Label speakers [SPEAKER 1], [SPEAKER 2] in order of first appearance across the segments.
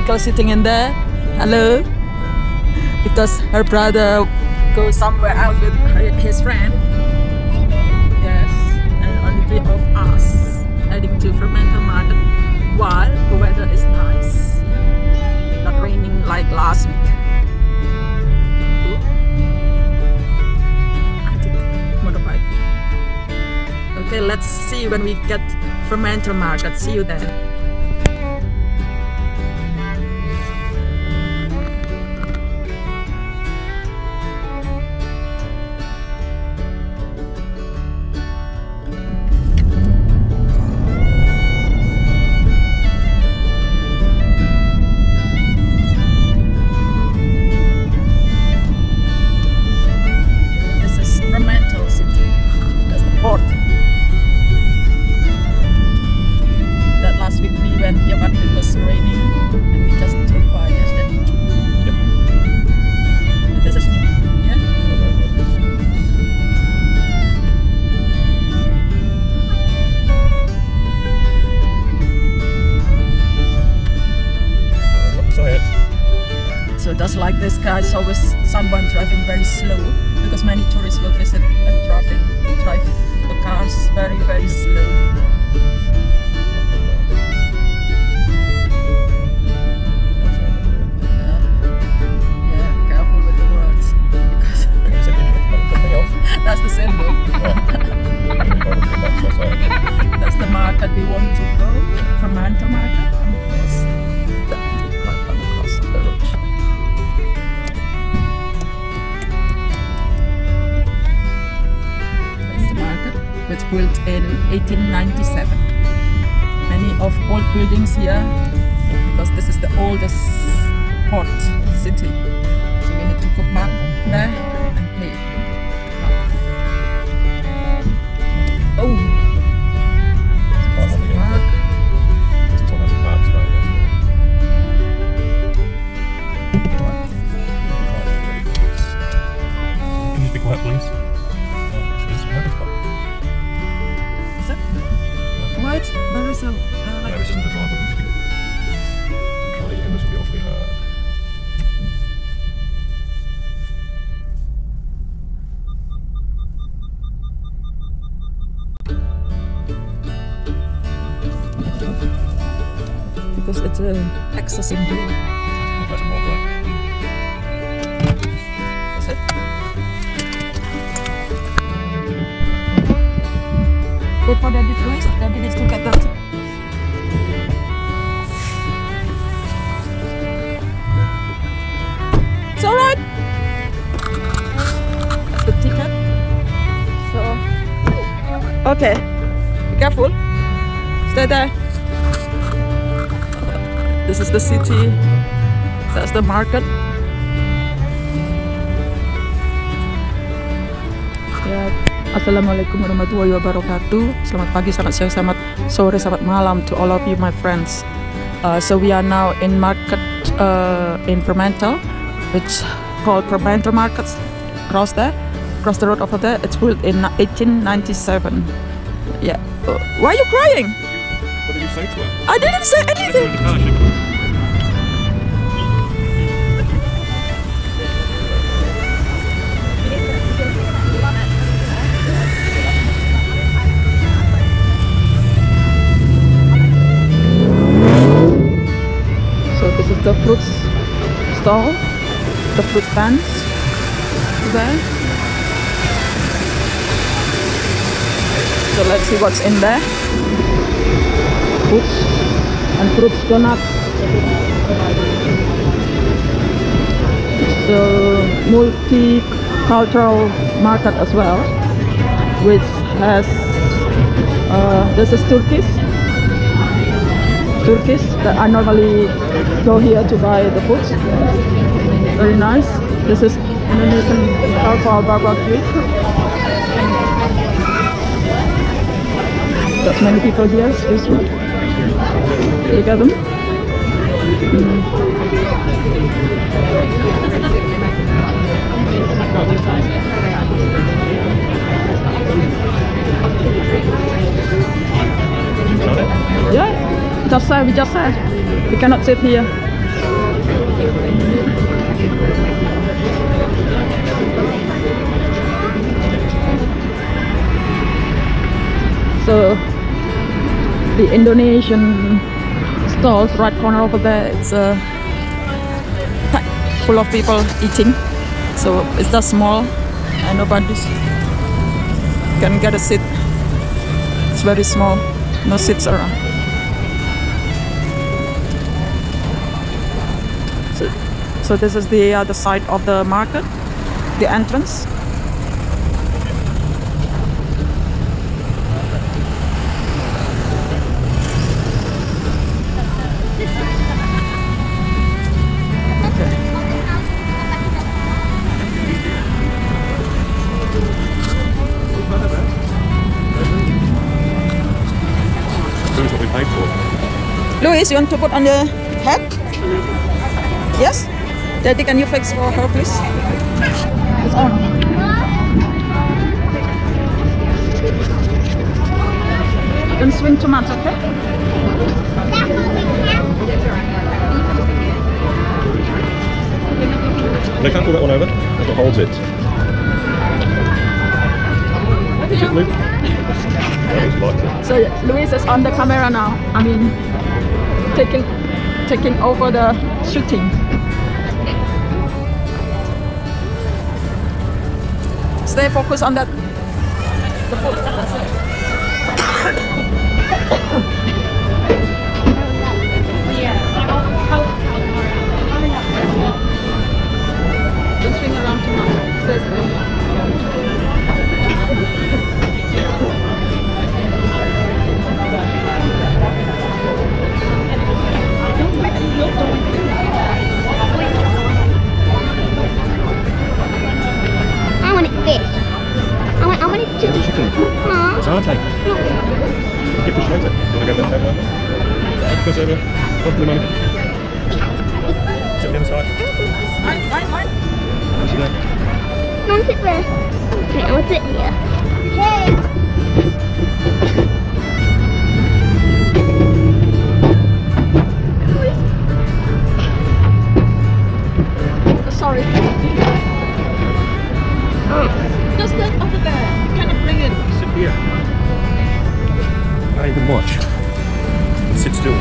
[SPEAKER 1] uncle sitting in there. Hello. Because her brother goes somewhere else with his friend. Yes, and only three of us heading to Fremantle market while the weather is nice. Not raining like last week. Okay, let's see when we get Fremantle market. See you there. This is Fremantle city. That's the port. Last week we went here but it was raining and we just took by yesterday. Yep. But this is new, yeah? So just like this guy, it's always someone driving very slow because many tourists will visit and drive the cars very, very slowly. That's the symbol. That's the market we want to go, Fremantle market, and across the road. That's the market, which built in 1897. Many of old buildings here, because this is the oldest port city. So we need to go back there and pay. Oh! That's the park.
[SPEAKER 2] It's one of the parks right there. Can you just be quiet, please?
[SPEAKER 1] Is it? What? There is a...
[SPEAKER 2] No, this isn't the driver. I'm trying to get him, this will be awfully hard.
[SPEAKER 1] Because it's a access symbol.
[SPEAKER 2] That's more black.
[SPEAKER 1] That's it. Wait for Daddy first. Daddy needs to get that. It's alright. That's the ticket. So, okay. Be careful. Stay there. This is the city, that's the market. Ya, Assalamualaikum warahmatullahi wabarakatuh. Selamat pagi, selamat siang, selamat sore, selamat malam to all of you, my friends. So we are now in market in Fremantle, which called Fremantle Market. Across the road over there. It's built in 1897. Yeah. Why are you crying?
[SPEAKER 2] What did you say to her?
[SPEAKER 1] I didn't say anything. So this is the fruit stall, the fruit stands there. So let's see what's in there. Fruits and fruits donuts. It's a multicultural market as well, which has this is Turkish that I normally go here to buy the food. Very nice. This is Indonesian alcohol barbecue. There's many people here, excuse me. Look at them. Yeah, we just said we cannot sit here. So the Indonesian stalls right corner over there, it's packed full of people eating. So it's that small and nobody can get a seat. It's very small, no seats around. So this is the other side of the market, the entrance.
[SPEAKER 2] Here's what we paid for.
[SPEAKER 1] Louis, you want to put on the head? Yes? Daddy, can you fix for her, please? It's on. Don't swing too much, okay?
[SPEAKER 2] They can't pull that one over. That's what holds it. Is it Luke?
[SPEAKER 1] So Louis is on the camera now. I mean, taking over the shooting. Stay focused on that. The food. That's it. Don't swing around too much. Stay still.
[SPEAKER 3] I want it fish. I want it chicken.
[SPEAKER 2] Chicken.
[SPEAKER 3] Aww.
[SPEAKER 2] Satay. Give the shredder. Do you want to go that table over? Goes over. Up to the money. Sit on the other side.
[SPEAKER 1] Mine.
[SPEAKER 2] Sit there.
[SPEAKER 3] I want to sit there. Okay, I want to sit here. Hey!
[SPEAKER 1] Sorry. Just that over there. Can you bring it?
[SPEAKER 2] Sit here. I even watch. Sit still.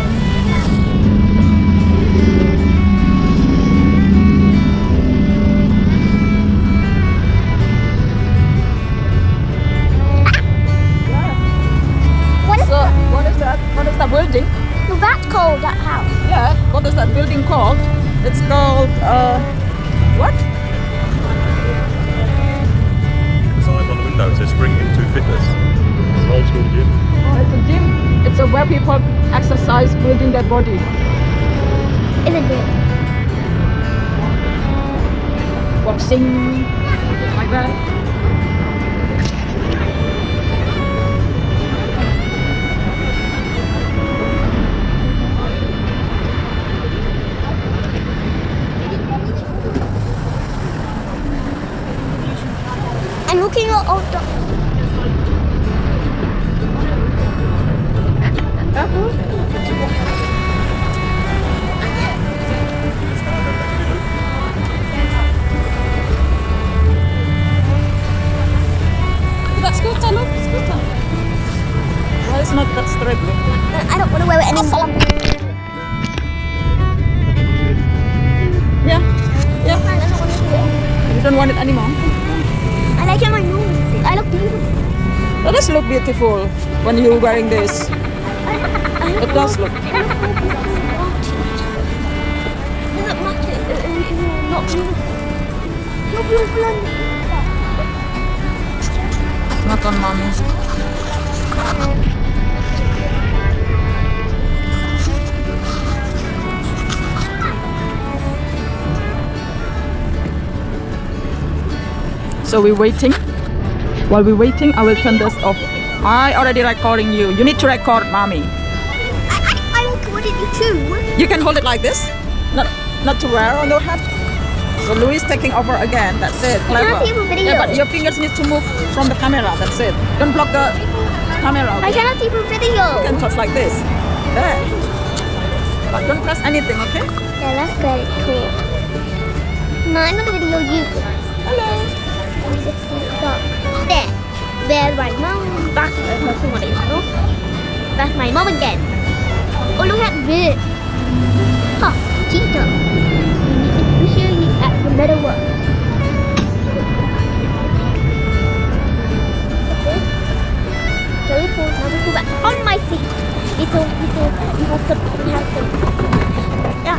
[SPEAKER 3] What is that?
[SPEAKER 1] What is that building?
[SPEAKER 3] No, that's called that house.
[SPEAKER 1] Yeah. What is that building called? It's called what?
[SPEAKER 2] The signs on the window it says Spring Into Fitness. It's an old school gym.
[SPEAKER 1] Oh, it's a gym. It's a where people exercise, building their body.
[SPEAKER 3] Isn't it?
[SPEAKER 1] Boxing, like that.
[SPEAKER 3] I'm looking at all the...
[SPEAKER 1] That scooter, look, scooter. Why is not that straight? Look.
[SPEAKER 3] I don't want to wear it anymore.
[SPEAKER 1] Yeah.
[SPEAKER 3] I don't want to do it.
[SPEAKER 1] You don't want it anymore.
[SPEAKER 3] I like it on my nose. I look beautiful.
[SPEAKER 1] That does look beautiful when you're wearing this. It does look.
[SPEAKER 3] Does it match it? It's not beautiful. Not beautiful on me.
[SPEAKER 1] Not on mommy. So we're waiting. While we're waiting, I will turn this off. I already recording you. You need to record mommy.
[SPEAKER 3] I recorded you too.
[SPEAKER 1] You can hold it like this. Not to wear on your head. So Louis taking over again. That's it. Clever.
[SPEAKER 3] cannot see the video.
[SPEAKER 1] Yeah, but your fingers need to move from the camera. That's it. Don't block the camera.
[SPEAKER 3] I cannot see the video.
[SPEAKER 1] You can touch like this. There. But don't press anything, okay?
[SPEAKER 3] Yeah, that's very cool. No, I'm gonna video you.
[SPEAKER 1] Hello.
[SPEAKER 3] There. There's my mom back That's my mom again. Oh, look at this. Huh, cheetah. We should eat at the middle one. So we put back on my seat. We have some. Yeah.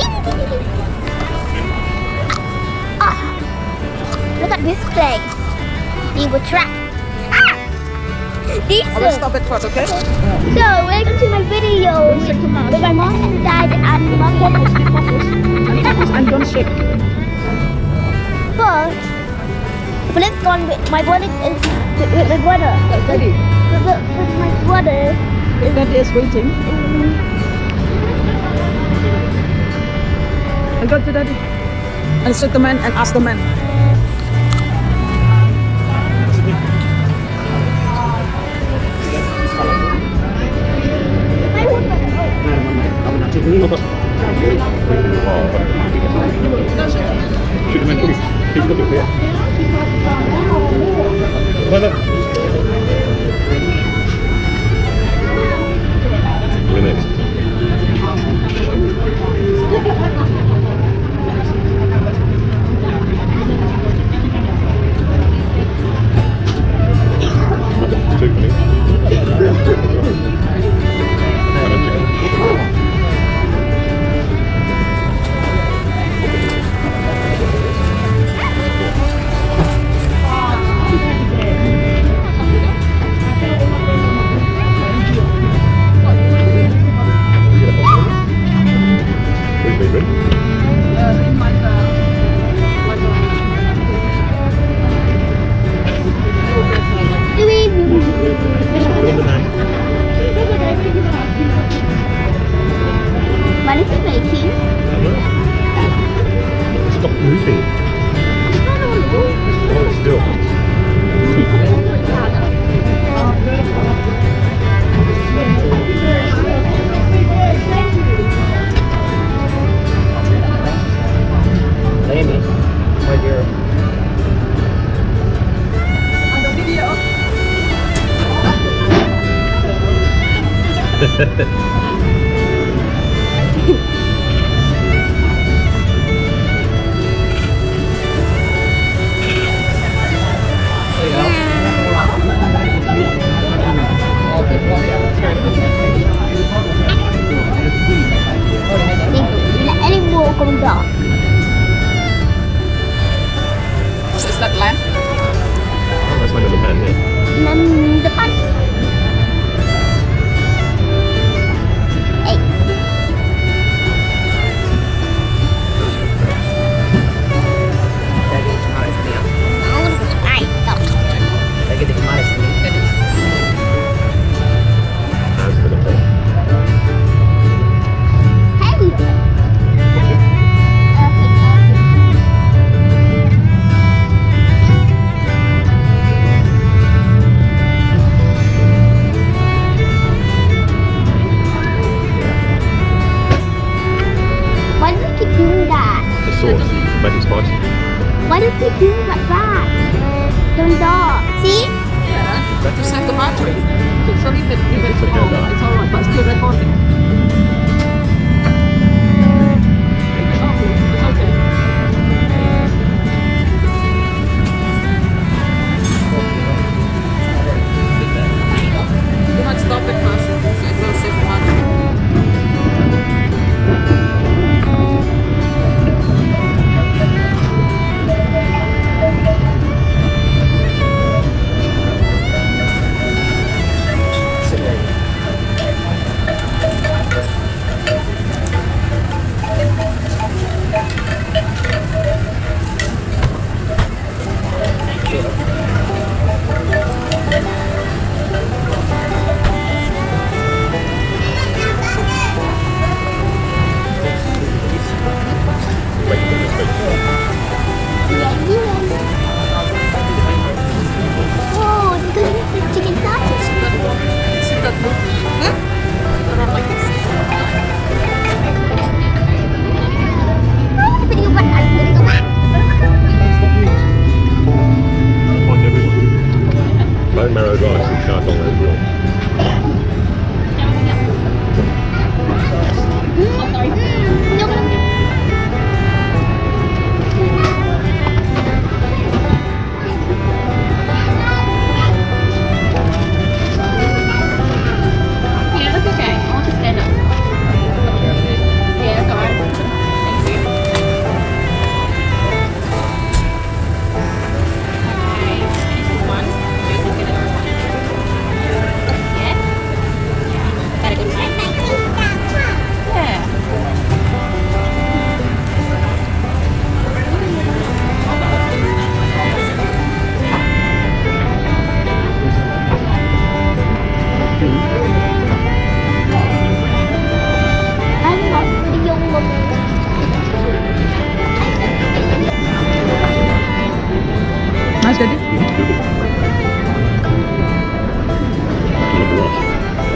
[SPEAKER 3] Look at this place. We were trapped.
[SPEAKER 1] I will stop it first, okay?
[SPEAKER 3] So, welcome to my video with my mom and dad and my
[SPEAKER 1] And don't shake.
[SPEAKER 3] But let's go on with my brother is with my brother.
[SPEAKER 1] Daddy.
[SPEAKER 3] With my brother.
[SPEAKER 1] Daddy is waiting. And go to Daddy. And sit the man and ask the man.
[SPEAKER 3] What is he making?
[SPEAKER 2] Stop moving. Hold still.
[SPEAKER 4] Amy, my dear.
[SPEAKER 3] Let any more come down.
[SPEAKER 1] Is that lamp?
[SPEAKER 2] That's my little pen here.
[SPEAKER 3] Dan depan.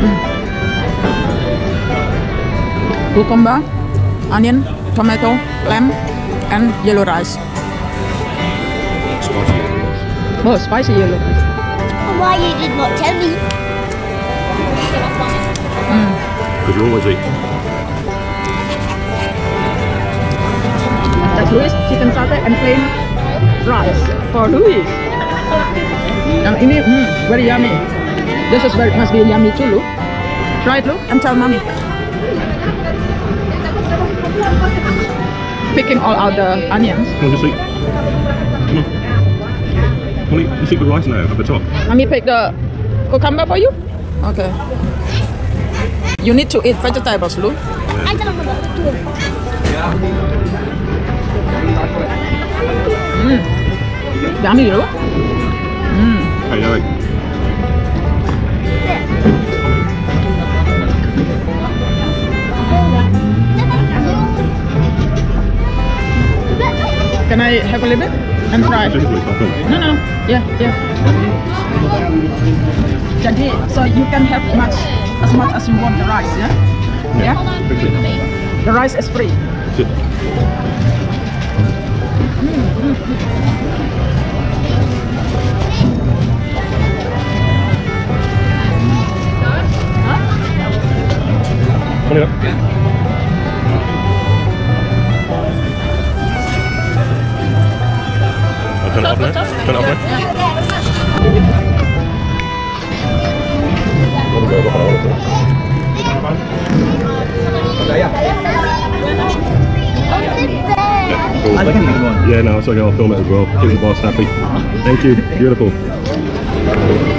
[SPEAKER 1] Cucumber, onion, tomato, lamb, and yellow rice.
[SPEAKER 2] Spicy.
[SPEAKER 1] Oh, spicy yellow rice.
[SPEAKER 3] Why you did not tell me?
[SPEAKER 2] Because you always eat.
[SPEAKER 1] That's Louis chicken satay and plain rice for Louis. And ini very yummy. This is very must be yummy too, Lu. Try it, Lu, and tell mommy. Picking all out the onions.
[SPEAKER 2] Come on, just eat. Come on. Come on, just eat the rice now at the top.
[SPEAKER 1] Mommy pick the cucumber for you. Okay. You need to eat vegetables, Lu.
[SPEAKER 3] I don't know what to do.
[SPEAKER 1] Yummy, Lu.
[SPEAKER 2] Hey, Eric.
[SPEAKER 1] Can I have a little bit and try? No, no, yeah. Jadi, so you can have as much as you want the rice, yeah? Yeah? The rice is free.
[SPEAKER 2] Sit. Come on, turn it off now. Turn it off now. Yeah, no, it's okay. I'll film it as well. Keep the boss happy. Thank you. Beautiful.